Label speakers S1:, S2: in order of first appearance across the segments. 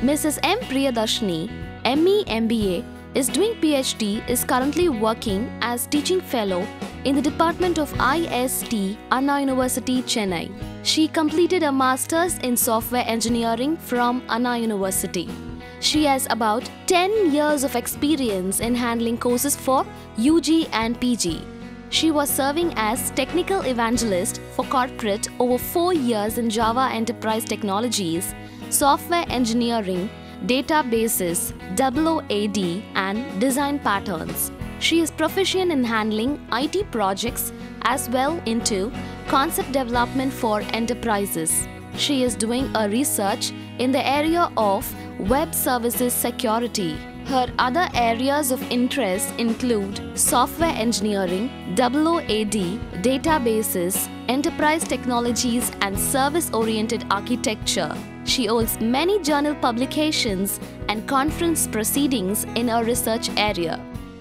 S1: Mrs. M. Priyadarshini, ME MBA, is doing PhD, is currently working as teaching fellow in the Department of IST, Anna University, Chennai. She completed a Master's in Software Engineering from Anna University. She has about 10 years of experience in handling courses for UG and PG. She was serving as Technical Evangelist for corporate over 4 years in Java Enterprise Technologies, Software Engineering, Databases, OOAD, and Design Patterns. She is proficient in handling IT projects as well into concept development for enterprises. She is doing a research in the area of web services security. Her other areas of interest include software engineering, OOAD, databases, enterprise technologies, and service-oriented architecture. She holds many journal publications and conference proceedings in her research area.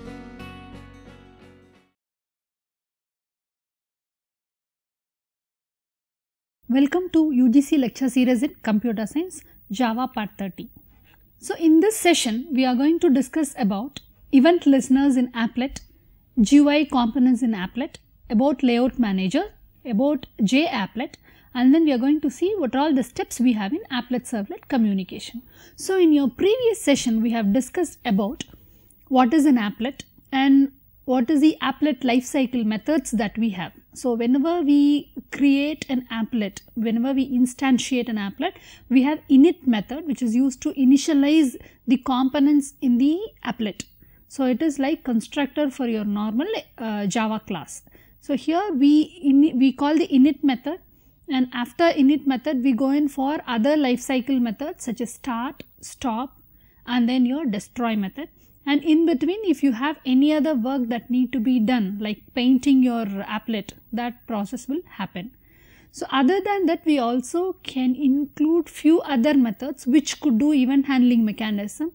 S2: Welcome to UGC lecture series in Computer Science, Java Part 30. So in this session, we are going to discuss about event listeners in Applet, GUI components in Applet, about layout manager, about JApplet, and then we are going to see what are all the steps we have in Applet Servlet communication. So in your previous session, we have discussed about what is an applet and what is the applet lifecycle methods that we have. So whenever we create an applet, whenever we instantiate an applet, we have init method which is used to initialize the components in the applet. So it is like constructor for your normal Java class. So here we call the init method, and after init method we go in for other lifecycle methods such as start, stop, and then your destroy method. And in between, if you have any other work that need to be done, like painting your applet, that process will happen. So other than that, we also can include few other methods which could do event handling mechanism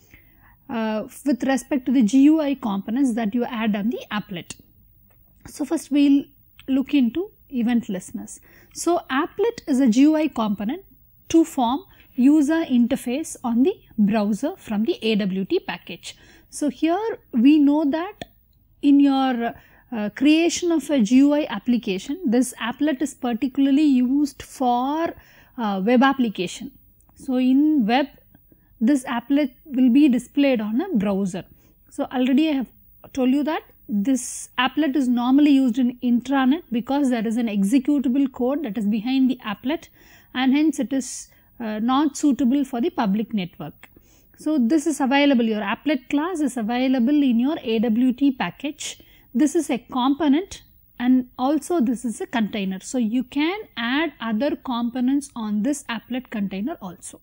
S2: with respect to the GUI components that you add on the applet. So first we'll look into event listeners. So applet is a GUI component to form user interface on the browser from the AWT package. So here we know that in your creation of a GUI application, this applet is particularly used for web application. So in web, this applet will be displayed on a browser. So already I have told you that this applet is normally used in intranet because there is an executable code that is behind the applet, and hence it is not suitable for the public network. So this is available, your applet class is available in your AWT package. This is a component and also this is a container. So you can add other components on this applet container also.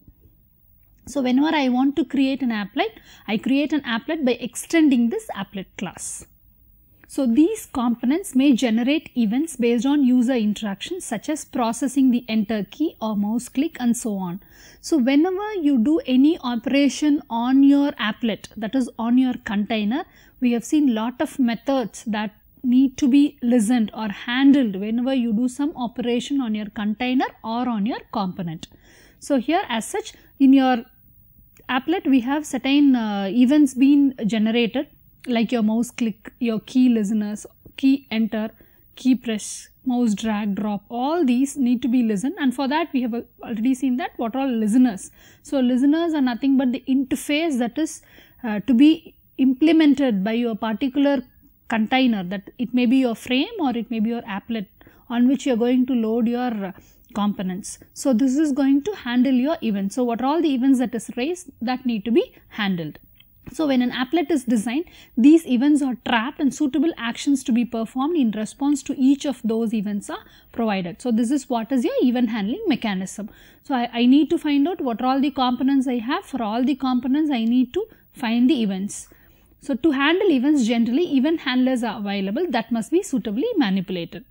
S2: So whenever I want to create an applet, I create an applet by extending this applet class. So these components may generate events based on user interactions such as processing the enter key or mouse click and so on. So whenever you do any operation on your applet, that is on your container, we have seen lot of methods that need to be listened or handled whenever you do some operation on your container or on your component. So here as such, in your applet we have certain events being generated, like your mouse click, your key listeners, key enter, key press, mouse drag, drop, all these need to be listened, and for that we have already seen that what are listeners. So listeners are nothing but the interface that is to be implemented by your particular container, that it may be your frame or it may be your applet on which you are going to load your components. So this is going to handle your events. So what are all the events that is raised that need to be handled. So when an applet is designed, these events are trapped and suitable actions to be performed in response to each of those events are provided. So this is what is your event handling mechanism. So I need to find out what are all the components I have. For all the components, I need to find the events. So to handle events, generally event handlers are available that must be suitably manipulated.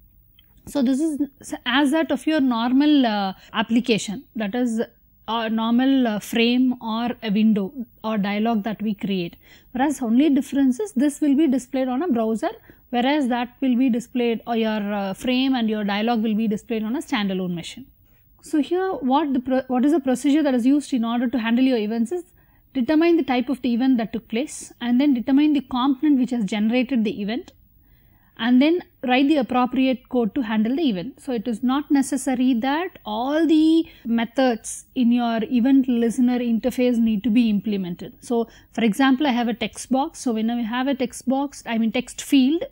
S2: So this is as that of your normal application, that is a normal frame or a window or dialog that we create, whereas only difference is this will be displayed on a browser, whereas that will be displayed, or your frame and your dialog will be displayed on a standalone machine. So here what is the procedure that is used in order to handle your events is determine the type of the event that took place, and then determine the component which has generated the event, and then write the appropriate code to handle the event. So it is not necessary that all the methods in your event listener interface need to be implemented. So for example, I have a text box. So when I have a text box, text field,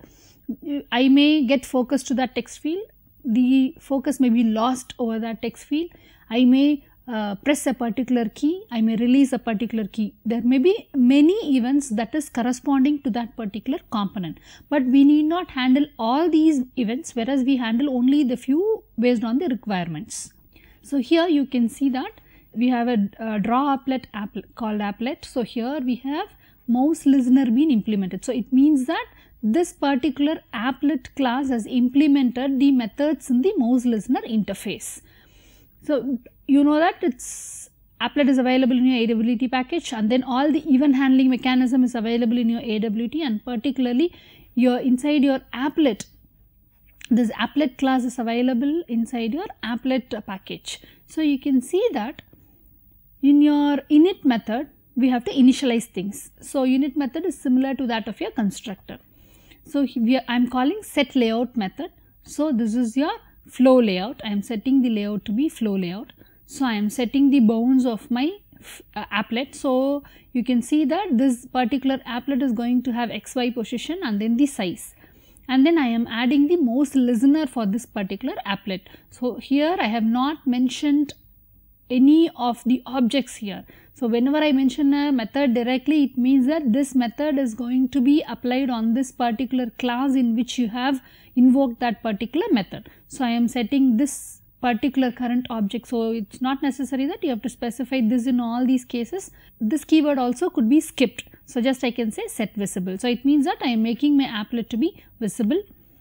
S2: I may get focus to that text field. The focus may be lost over that text field. I may press a particular key, I may release a particular key. There may be many events that is corresponding to that particular component, but we need not handle all these events, whereas we handle only the few based on the requirements. So here you can see that we have a draw applet called applet. So here we have mouse listener being implemented. So it means that this particular applet class has implemented the methods in the mouse listener interface. So you know that applet is available in your AWT package, and then all the event handling mechanism is available in your AWT, and particularly inside your applet, this applet class is available inside your applet package. So you can see that in your init method we have to initialize things. So init method is similar to that of your constructor. So I am calling set layout method. So this is your flow layout. I am setting the layout to be flow layout. So I am setting the bounds of my applet. So you can see that this particular applet is going to have XY position and then the size. And then I am adding the mouse listener for this particular applet. So here I have not mentioned any of the objects here. So whenever I mention a method directly, it means that this method is going to be applied on this particular class in which you have invoked that particular method. So I am setting this particular current object. So it's not necessary that you have to specify this in all these cases. This keyword also could be skipped. So just I can say set visible. So it means that I am making my applet to be visible.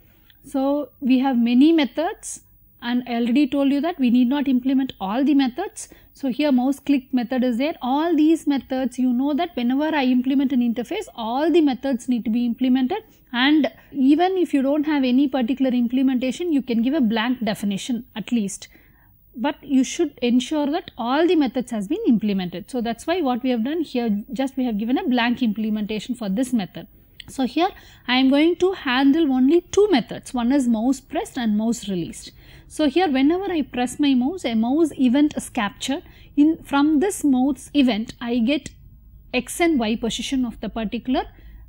S2: So we have many methods, and I already told you that we need not implement all the methods. So here mouse click method is there. All these methods, you know that whenever I implement an interface, all the methods need to be implemented, and even if you don't have any particular implementation, you can give a blank definition at least. But you should ensure that all the methods has been implemented. So that's why what we have done here, just we have given a blank implementation for this method. So here I am going to handle only two methods. One is mouse pressed and mouse released. So here whenever I press my mouse, a mouse event is captured. From this mouse event, I get X and Y position of the particular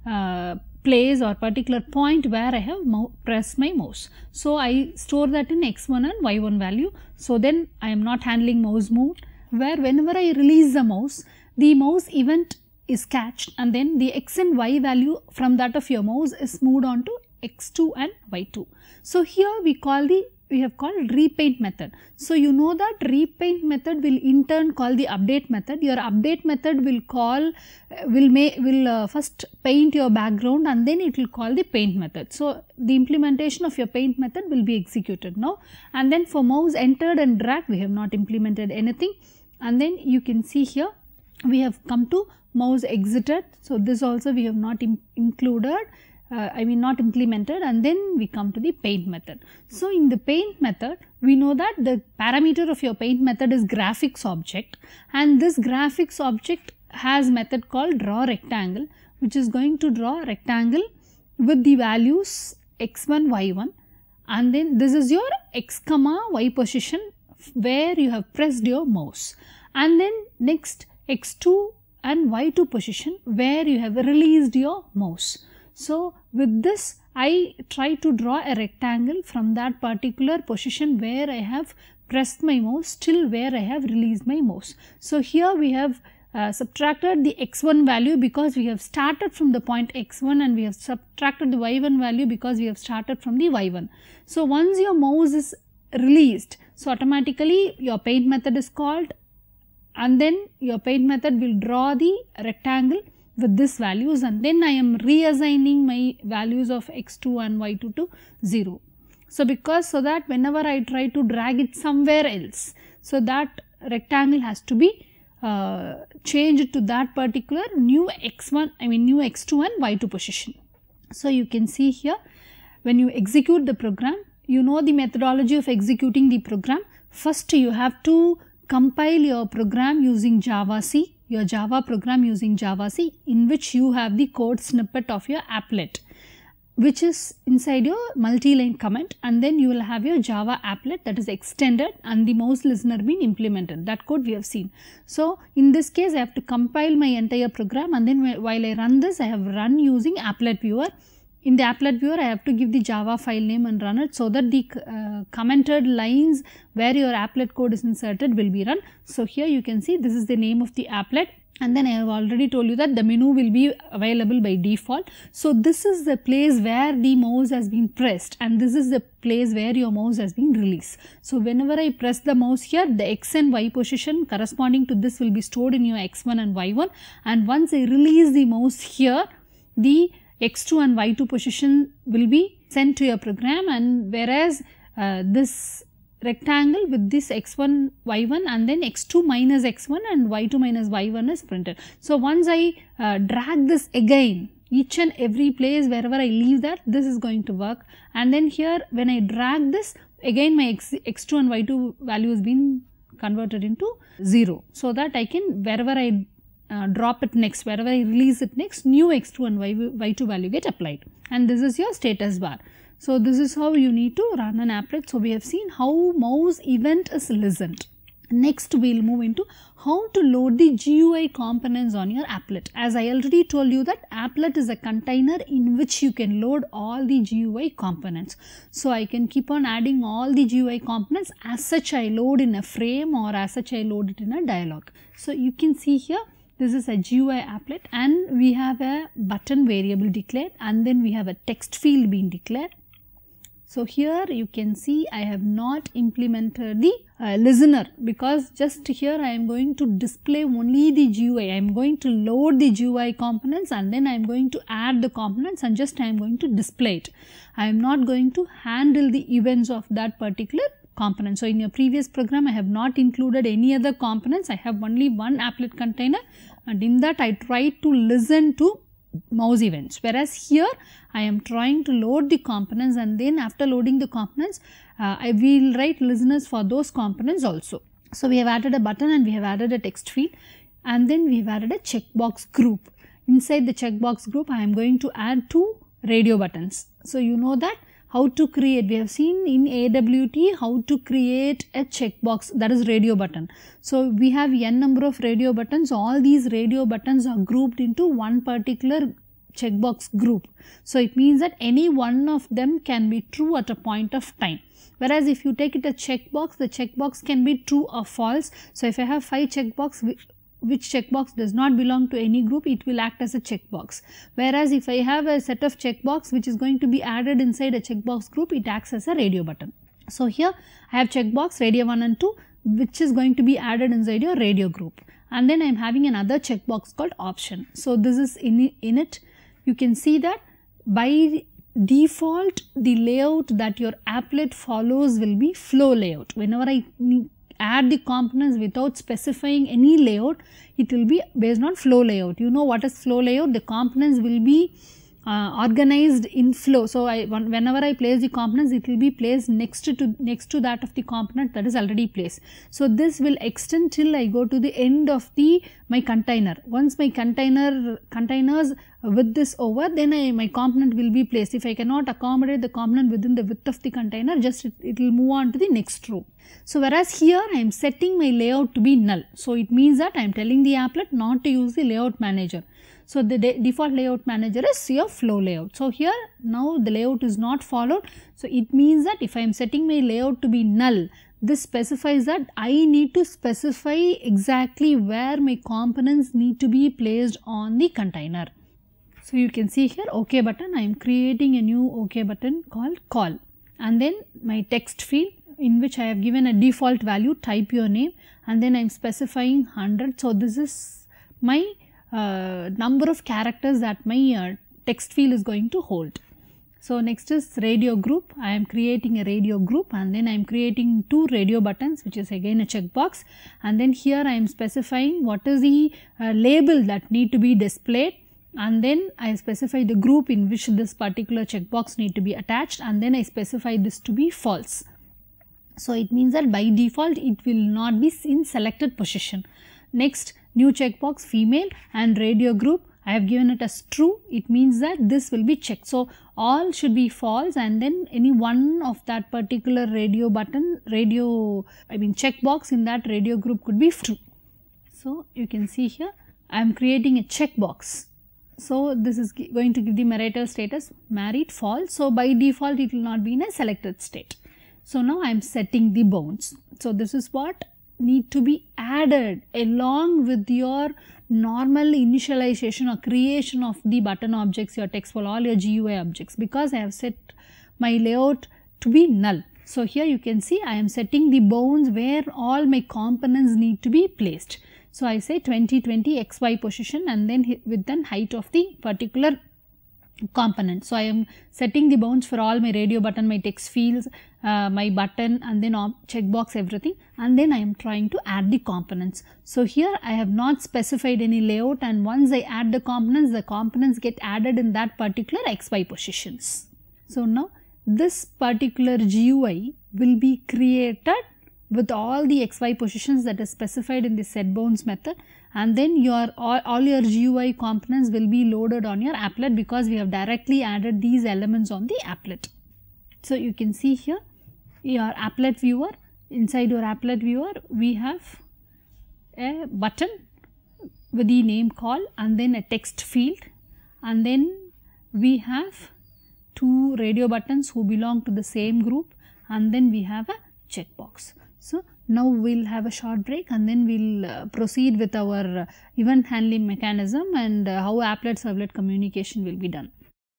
S2: place or particular point where I have pressed my mouse. So I store that in X1 and Y1 value. So then I am not handling mouse move, where whenever I release the mouse event is catched, and then the X and Y value from that of your mouse is moved on to X2 and Y2. So here we have called repaint method. So you know that repaint method will in turn call the update method. Your update method will first paint your background, and then it will call the paint method. So the implementation of your paint method will be executed now. And then for mouse entered and dragged, we have not implemented anything. And then you can see here we have come to mouse exited. So this also we have not included. Not implemented, and then we come to the paint method. So in the paint method, we know that the parameter of your paint method is graphics object, and this graphics object has method called draw rectangle, which is going to draw a rectangle with the values x1, y1, and then this is your x comma y position where you have pressed your mouse, and then next x2 and y2 position where you have released your mouse. So with this, I try to draw a rectangle from that particular position where I have pressed my mouse till where I have released my mouse. So here we have subtracted the x1 value because we have started from the point x1, and we have subtracted the y1 value because we have started from the y1. So once your mouse is released, so automatically your paint method is called, and then your paint method will draw the rectangle with this values, and then I am reassigning my values of x2 and y2 to 0. So that whenever I try to drag it somewhere else, so that rectangle has to be changed to that particular new x2 and y2 position. So you can see here when you execute the program, you know the methodology of executing the program. first you have to compile your program using Java-C, your Java program using Java-C, in which you have the code snippet of your applet, which is inside your multi-line comment, and then you will have your Java applet that is extended and the mouse listener being implemented. That code we have seen. So in this case I have to compile my entire program, and then while I run this, I have run using applet viewer. In the applet viewer, I have to give the Java file name and run it, so that the commented lines where your applet code is inserted will be run. So here you can see this is the name of the applet, and then I have already told you that the menu will be available by default. So this is the place where the mouse has been pressed, and this is the place where your mouse has been released. So whenever I press the mouse here, the X and Y position corresponding to this will be stored in your X1 and Y1, and once I release the mouse here, the X2 and Y2 position will be sent to your program, and whereas this rectangle with this X1, Y1 and then X2 minus X1 and Y2 minus Y1 is printed. So once I drag this again, each and every place wherever I leave that, this is going to work, and then here when I drag this, again my X2 and Y2 value has been converted into 0, so that I can, wherever I drop it next, wherever I release it next, new X2 and Y2 value get applied, and this is your status bar. So this is how you need to run an applet. So we have seen how mouse event is listened. Next we will move into how to load the GUI components on your applet. As I already told you that applet is a container in which you can load all the GUI components. So I can keep on adding all the GUI components. As such I load in a frame, or as such I load it in a dialog. So you can see here, this is a GUI applet, and we have a button variable declared, and then we have a text field being declared. So here you can see I have not implemented the listener, because just here I am going to display only the GUI. I am going to load the GUI components, and then I am going to add the components, and just I am going to display it. I am not going to handle the events of that particular component. So in your previous program I have not included any other components. I have only one applet container, and in that I tried to listen to mouse events, whereas here I am trying to load the components, and then after loading the components I will write listeners for those components also. So we have added a button, and we have added a text field, and then we have added a checkbox group. Inside the checkbox group I am going to add 2 radio buttons. So you know that how to create, we have seen in AWT how to create a checkbox, that is radio button. So we have n number of radio buttons. All these radio buttons are grouped into one particular checkbox group. So it means that any one of them can be true at a point of time. Whereas if you take it a checkbox, the checkbox can be true or false. So if I have 5 checkbox, which checkbox does not belong to any group, it will act as a checkbox. Whereas if I have a set of checkbox which is going to be added inside a checkbox group, it acts as a radio button. So here I have checkbox radio 1 and 2, which is going to be added inside your radio group, and then I am having another checkbox called option. So this is in it. You can see that by default the layout that your applet follows will be flow layout. Whenever I add the components without specifying any layout, it will be based on flow layout. You know what is flow layout? The components will be organized in flow. So whenever I place the components, it will be placed next to that of the component that is already placed. So this will extend till I go to the end of my container. Once my containers with this over, then my component will be placed. If I cannot accommodate the component within the width of the container, just it will move on to the next row. So whereas here I am setting my layout to be null. So it means that I am telling the applet not to use the layout manager. So the default layout manager is your flow layout. So here now the layout is not followed. So it means that if I am setting my layout to be null, this specifies that I need to specify exactly where my components need to be placed on the container. So you can see here OK button, I am creating a new OK button called call, and then my text field in which I have given a default value, type your name, and then I am specifying 100. So this is my number of characters that my text field is going to hold. So next is radio group. I am creating a radio group, and then I am creating 2 radio buttons, which is again a checkbox, and then here I am specifying what is the label that need to be displayed, and then I specify the group in which this particular checkbox need to be attached, and then I specify this to be false. So it means that by default it will not be in selected position. Next, new checkbox female and radio group, I have given it as true. It means that this will be checked. So all should be false, and then any one of that particular radio button, checkbox in that radio group could be true. So you can see here I am creating a checkbox. So this is going to give the marital status married, false. So by default it will not be in a selected state. So now I am setting the bounds. So this is what need to be added along with your normal initialization or creation of the button objects, your text file, all your GUI objects, because I have set my layout to be null. So here you can see I am setting the bounds where all my components need to be placed. So I say 2020 XY position and then with the height of the particular component. So I am setting the bounds for all my radio button, my text fields, my button, and then checkbox, everything, and then I am trying to add the components. So here I have not specified any layout, and once I add the components get added in that particular XY positions. So now this particular GUI will be created with all the XY positions that is specified in the setBounds method, and then all your GUI components will be loaded on your applet because we have directly added these elements on the applet. So you can see here your applet viewer. Inside your applet viewer we have a button with the name call and then a text field, and then we have two radio buttons who belong to the same group, and then we have a checkbox. So now we will have a short break and then we will proceed with our event handling mechanism and how applet servlet communication will be done.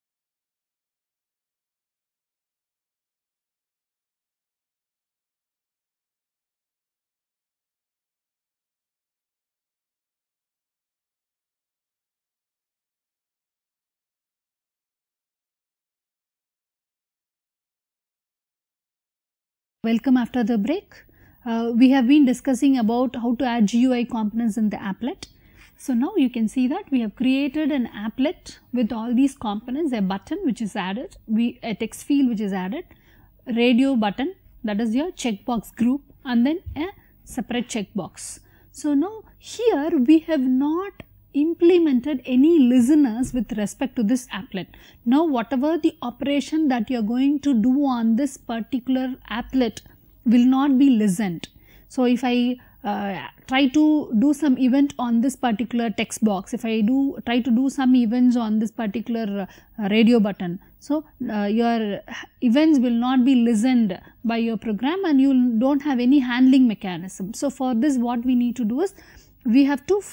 S2: Welcome after the break. We have been discussing about how to add GUI components in the applet. So now you can see that we have created an applet with all these components, a button which is added, a text field which is added, radio button, that is your checkbox group, and then a separate checkbox. So now here we have not implemented any listeners with respect to this applet. Now whatever the operation that you are going to do on this particular applet will not be listened. So if I try to do some event on this particular text box, if I try to do some events on this particular radio button, so your events will not be listened by your program and you don't have any handling mechanism. So for this what we need to do is we have to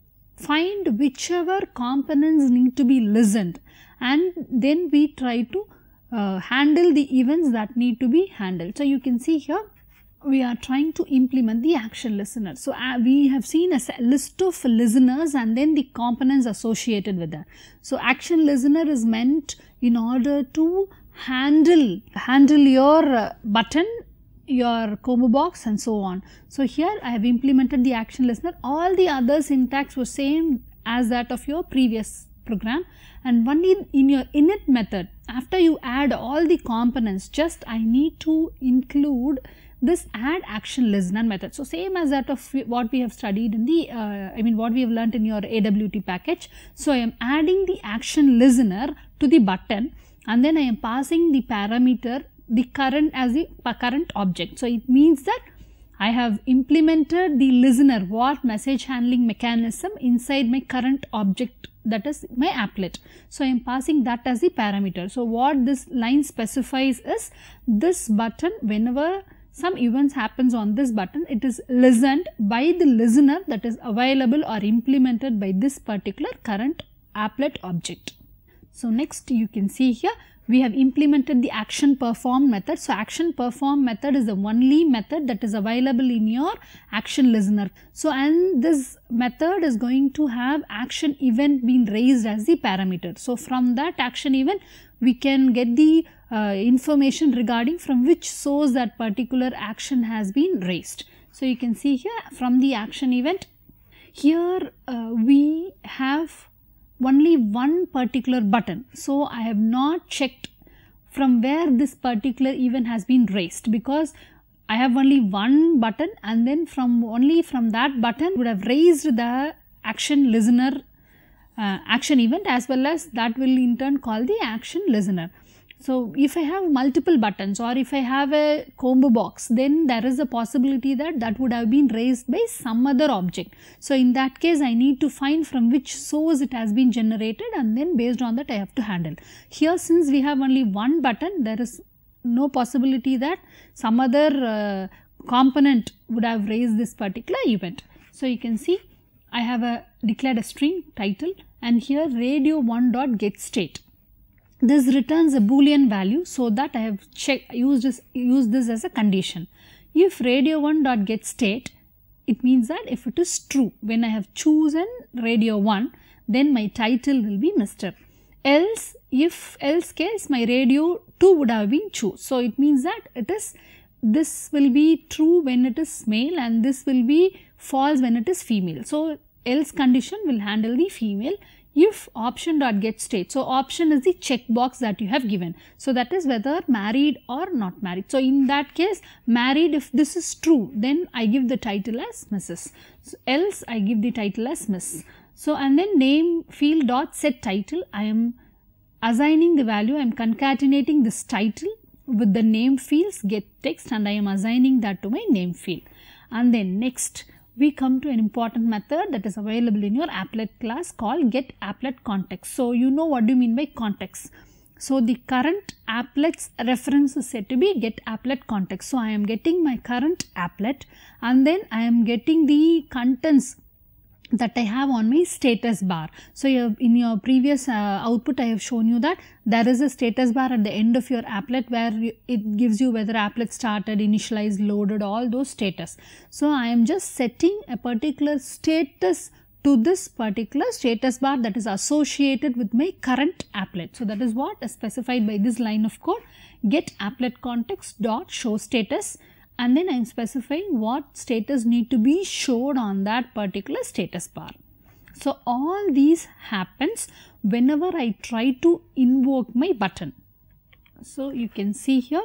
S2: find whichever components need to be listened, and then we try to handle the events that need to be handled. So you can see here we are trying to implement the action listener. So we have seen a list of listeners and then the components associated with that. So action listener is meant in order to handle your button, your combo box and so on. So here I have implemented the action listener. All the other syntax was same as that of your previous program, and only in your init method, after you add all the components, just I need to include this add action listener method. So same as that of what we have studied in the what we have learnt in your AWT package. So I am adding the action listener to the button, and then I am passing the parameter the current as the current object. So it means that I have implemented the listener, what message handling mechanism inside my current object, that is my applet. So I am passing that as the parameter. So what this line specifies is this button, whenever some events happens on this button, it is listened by the listener that is available or implemented by this particular current applet object. So next you can see here we have implemented the action perform method. So action perform method is the only method that is available in your action listener. So and this method is going to have action event being raised as the parameter. So from that action event we can get the information regarding from which source that particular action has been raised. So you can see here from the action event, here we have only one particular button. So I have not checked from where this particular event has been raised, because I have only one button, and then only from that button would have raised the action listener action event, as well as that will in turn call the action listener. So, if I have multiple buttons, or if I have a combo box, then there is a possibility that that would have been raised by some other object. So, in that case I need to find from which source it has been generated, and then based on that I have to handle. Here, since we have only one button, there is no possibility that some other component would have raised this particular event. So, you can see I have declared a string title, and here radio1.getState. This returns a boolean value, so that I have used this as a condition. If radio1.getState, it means that if it is true, when I have chosen radio1, then my title will be Mr. Else, if else case, my radio2 would have been true. So, it means that this will be true when it is male, and this will be false when it is female. So, else condition will handle the female. If option.getState, so option is the checkbox that you have given. So, that is whether married or not married. So, in that case, married, if this is true, then I give the title as Mrs. So, else I give the title as Miss. So, and then name field dot set title, I am assigning the value, I am concatenating this title with the name fields get text, and I am assigning that to my name field. And then next, we come to an important method that is available in your applet class called getAppletContext. So, you know what do you mean by context. So, the current applet's reference is said to be getAppletContext. So, I am getting my current applet, and then I am getting the contents that I have on my status bar. So, in your previous output, I have shown you that there is a status bar at the end of your applet, where it gives you whether applet started, initialized, loaded, all those status. So, I am just setting a particular status to this particular status bar that is associated with my current applet. So, that is what is specified by this line of code, getAppletContext.showStatus. And then I am specifying what status need to be showed on that particular status bar. So, all these happens whenever I try to invoke my button. So, you can see here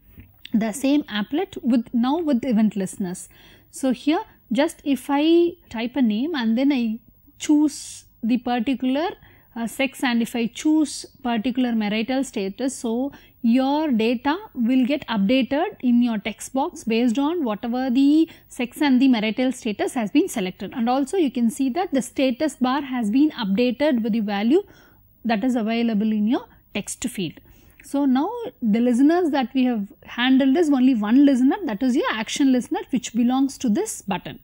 S2: the same applet now with event listeners. So, here just if I type a name and then I choose the particular sex, and if I choose particular marital status, so your data will get updated in your text box based on whatever the sex and the marital status has been selected. And also you can see that the status bar has been updated with the value that is available in your text field. So, now the listeners that we have handled is only one listener, that is your action listener, which belongs to this button.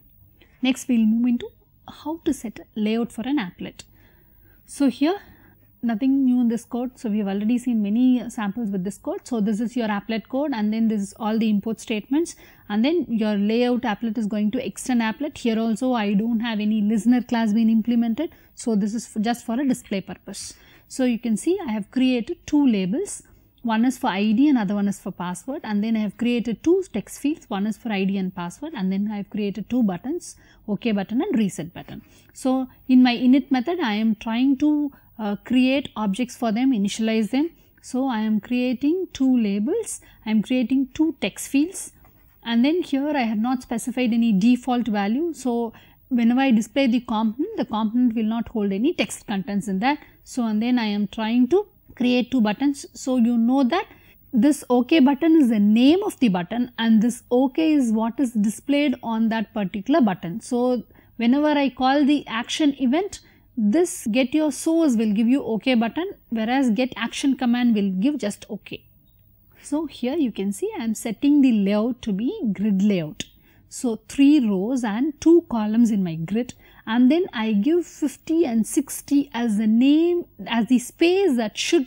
S2: Next, we will move into how to set a layout for an applet. So, here nothing new in this code. So, we have already seen many samples with this code. So, this is your applet code, and then this is all the import statements, and then your layout applet is going to extend applet. Here also I do not have any listener class being implemented. So, this is just for a display purpose. So, you can see I have created two labels. One is for ID and other one is for password, and then I have created two text fields. One is for ID and password, and then I have created two buttons, OK button and reset button. So, in my init method, I am trying to create objects for them, initialize them. So, I am creating two labels, I am creating two text fields, and then here I have not specified any default value. So, whenever I display the component will not hold any text contents in that. So, and then I am trying to create two buttons. So, you know that this OK button is the name of the button, and this OK is what is displayed on that particular button. So, whenever I call the action event, this get your source will give you OK button, whereas get action command will give just OK. So, here you can see I am setting the layout to be grid layout. So, 3 rows and 2 columns in my grid, and then I give 50 and 60 as the name, as the space that should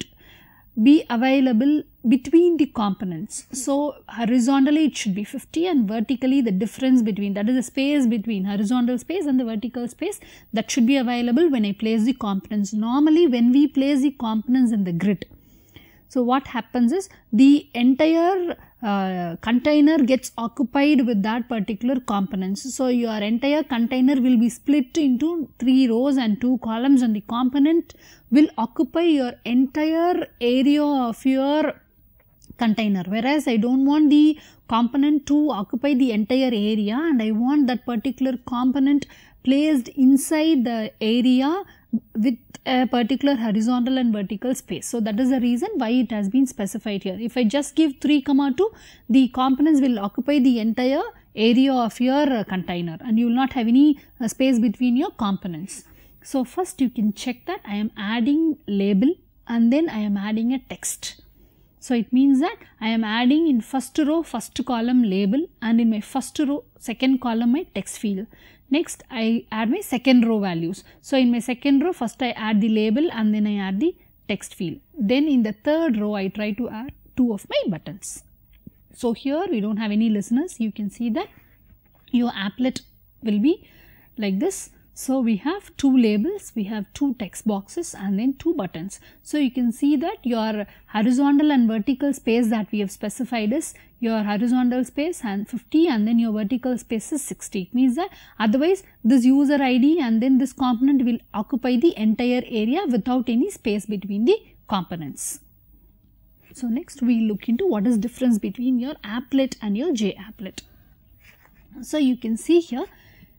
S2: be available between the components. So, horizontally it should be 50, and vertically the difference between, that is the space between horizontal space and the vertical space, that should be available when I place the components. Normally when we place the components in the grid, so what happens is the entire container gets occupied with that particular components. So, your entire container will be split into 3 rows and 2 columns, and the component will occupy your entire area of your container, whereas I don't want the component to occupy the entire area and I want that particular component placed inside the area with a particular horizontal and vertical space. So that is the reason why it has been specified here. If I just give 3,2, the components will occupy the entire area of your container and you will not have any space between your components. So first you can check that I am adding label and then I am adding a text. So it means that I am adding in first row, first column label and in my first row, second column my text field. Next I add my second row values. So in my second row, first I add the label and then I add the text field. Then in the third row, I try to add 2 of my buttons. So here we don't have any listeners. You can see that your applet will be like this. So we have 2 labels, we have 2 text boxes and then 2 buttons. So you can see that your horizontal and vertical space that we have specified is your horizontal space and 50 and then your vertical space is 60. It means that otherwise this user ID and then this component will occupy the entire area without any space between the components. So next we look into what is difference between your applet and your JApplet. So you can see here,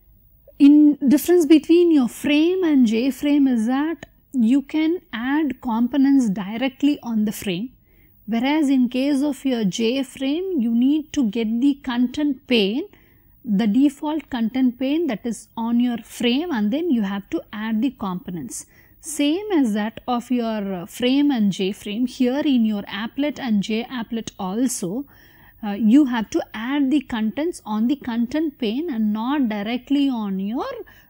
S2: in difference between your frame and JFrame is that you can add components directly on the frame, whereas in case of your JFrame you need to get the content pane, the default content pane that is on your frame and then you have to add the components. Same as that of your frame and JFrame, here in your applet and JApplet also you have to add the contents on the content pane and not directly on your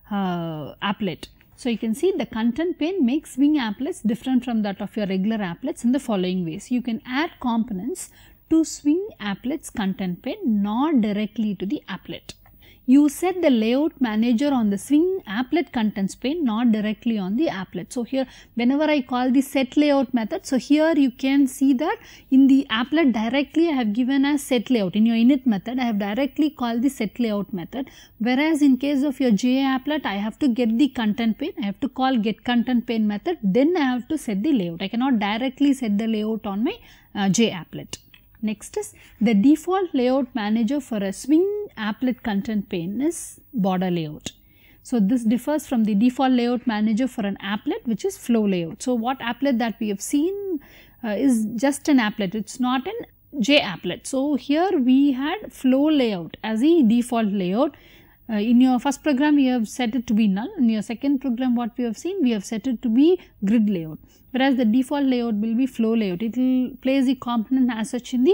S2: applet. So you can see the content pane makes Swing applets different from that of your regular applets in the following ways. You can add components to Swing applets content pane, not directly to the applet. You set the layout manager on the Swing applet contents pane, not directly on the applet. So here whenever I call the set layout method, so here you can see that in the applet directly I have given as set layout. In your init method I have directly called the set layout method, whereas in case of your JApplet I have to get the content pane, I have to call get content pane method, then I have to set the layout. I cannot directly set the layout on my JApplet. Next is the default layout manager for a Swing applet content pane is border layout. So this differs from the default layout manager for an applet, which is flow layout. So what applet that we have seen is just an applet, it's not an JApplet. So here we had flow layout as a default layout. In your first program you have set it to be null. In your second program what we have seen, we have set it to be grid layout, whereas the default layout will be flow layout. It will place the component as such in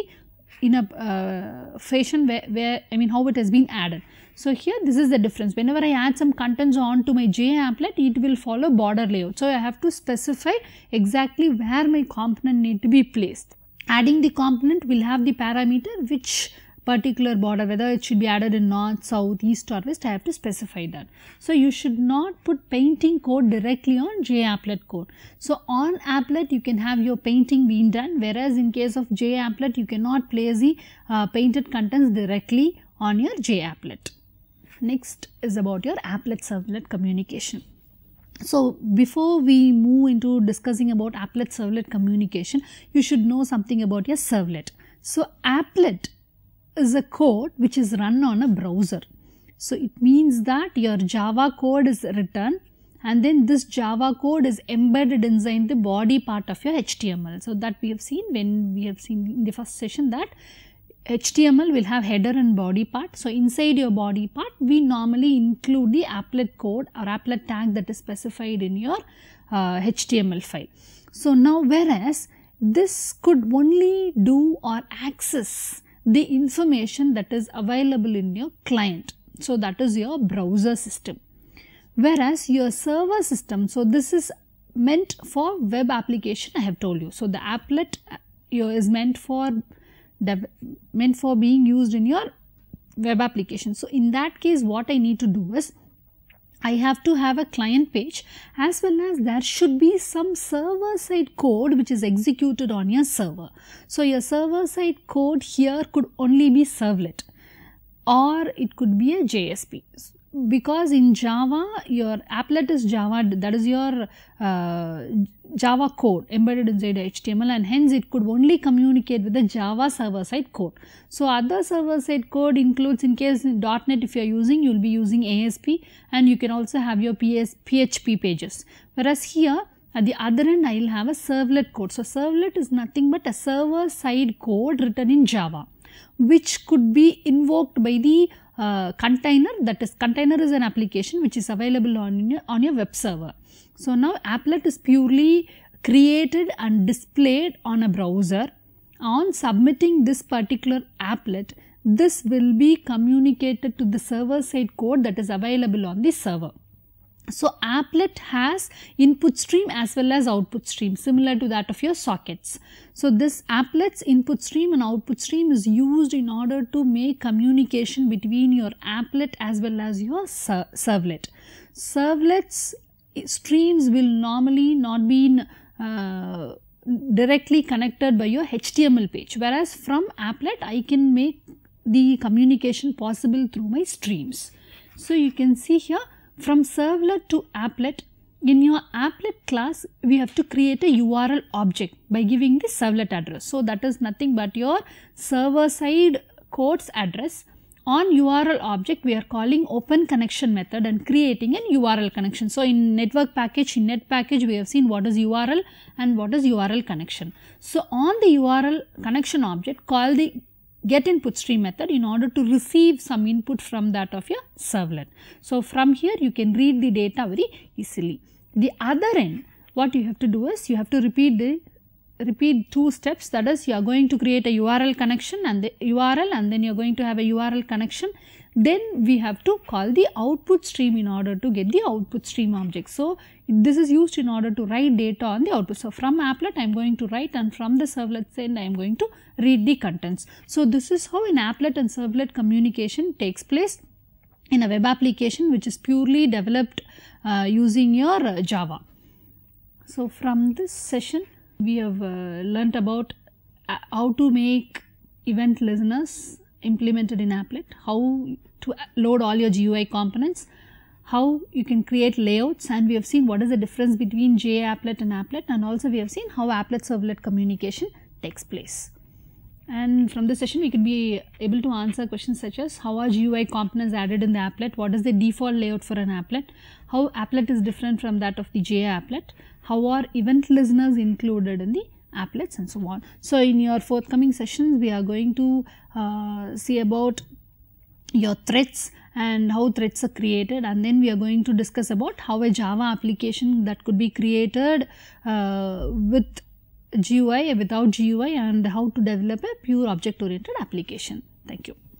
S2: a fashion where I mean how it has been added. So here this is the difference. Whenever I add some contents on to my JApplet, it will follow border layout. So I have to specify exactly where my component need to be placed. Adding the component will have the parameter which particular border, whether it should be added in north, south, east or west, I have to specify that. So you should not put painting code directly on JApplet code. So on applet you can have your painting being done, whereas in case of JApplet you cannot place the painted contents directly on your JApplet. Next is about your applet servlet communication. So before we move into discussing about applet servlet communication, you should know something about your servlet. So applet is a code which is run on a browser. So it means that your Java code is written and then this Java code is embedded inside the body part of your HTML. So that we have seen when we have seen in the first session that HTML will have header and body part. So inside your body part we normally include the applet code or applet tag that is specified in your HTML file. So now whereas this could only do or access the information that is available in your client. So that is your browser system. Whereas your server system, so this is meant for web application, I have told you. So the applet is meant for being used in your web application. So in that case what I need to do is I have to have a client page as well as there should be some server side code which is executed on your server. So your server side code here could only be servlet or it could be a JSP. because in Java, your applet is Java, that is your Java code embedded inside HTML, and hence it could only communicate with the Java server-side code. So, other server-side code includes, in case in .NET if you are using, you will be using ASP, and you can also have your PHP pages. Whereas here, at the other end, I will have a servlet code. So, servlet is nothing but a server-side code written in Java, which could be invoked by the container. That is, container is an application which is available on your web server. So, now applet is purely created and displayed on a browser. On submitting this particular applet, this will be communicated to the server-side code that is available on the server. So, applet has input stream as well as output stream, similar to that of your sockets. So, this applet's input stream and output stream is used in order to make communication between your applet as well as your servlet. Servlets streams will normally not be directly connected by your HTML page, whereas from applet I can make the communication possible through my streams. So, you can see here, from servlet to applet, in your applet class, we have to create a URL object by giving the servlet address. So, that is nothing but your server side code's address. On URL object, we are calling open connection method and creating an URL connection. So, in network package, in net package, we have seen what is URL and what is URL connection. So, on the URL connection object, call the get input stream method in order to receive some input from that of your servlet. So, from here you can read the data very easily. The other end, what you have to do is you have to repeat two steps, that is, you are going to create a URL connection and the URL, and then you are going to have a URL connection. Then we have to call the output stream in order to get the output stream object. So, this is used in order to write data on the output. So, from applet I am going to write, and from the servlet end I am going to read the contents. So, this is how an applet and servlet communication takes place in a web application which is purely developed using your Java. So, from this session we have learnt about how to make event listeners implemented in applet, how to load all your GUI components, how you can create layouts, and we have seen what is the difference between JApplet and applet, and also we have seen how applet servlet communication takes place. And from this session we can be able to answer questions such as how are GUI components added in the applet, what is the default layout for an applet, how applet is different from that of the JApplet, how are event listeners included in the applets, and so on. So, in your forthcoming sessions we are going to see about your threads and how threads are created, and then we are going to discuss about how a Java application that could be created with GUI, without GUI, and how to develop a pure object oriented application. Thank you.